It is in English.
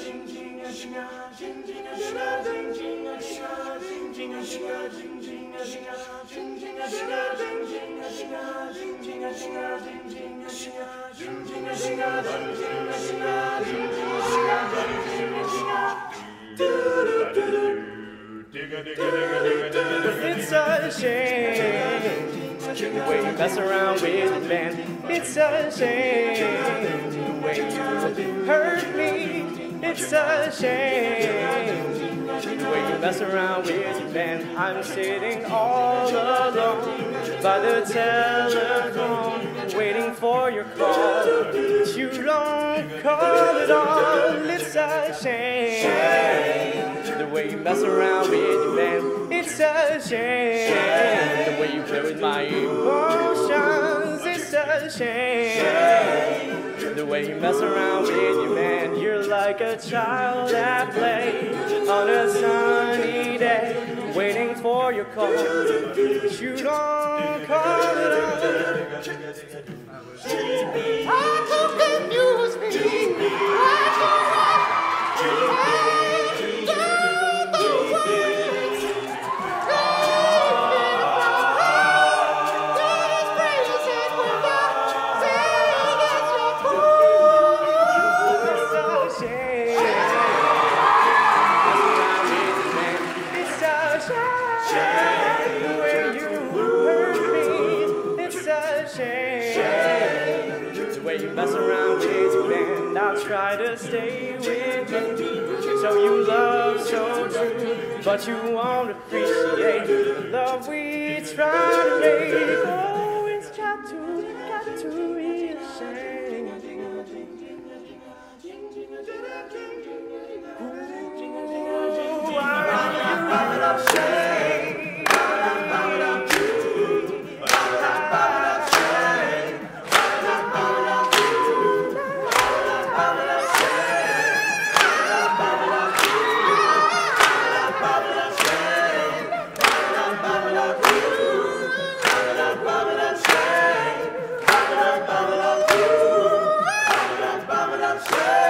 It's a shame the way you mess around with the band. It's a shame the way you hurt me. It's a shame the way you mess around with your band. I'm sitting all alone by the telephone, waiting for your call, but you don't call at all. It's a shame the way you mess around with your band. It's a shame the way you play with my emotions. It's a shame the way you mess around with your man. You're like a child at play on a sunny day, waiting for your call, but you don't call at all. How to confuse me? The way you mess around with your band, I'll try to stay with you. So you love so true, but you won't appreciate the love we try to make. Oh, it's got to be a shame. Ooh, why you shame? Shame.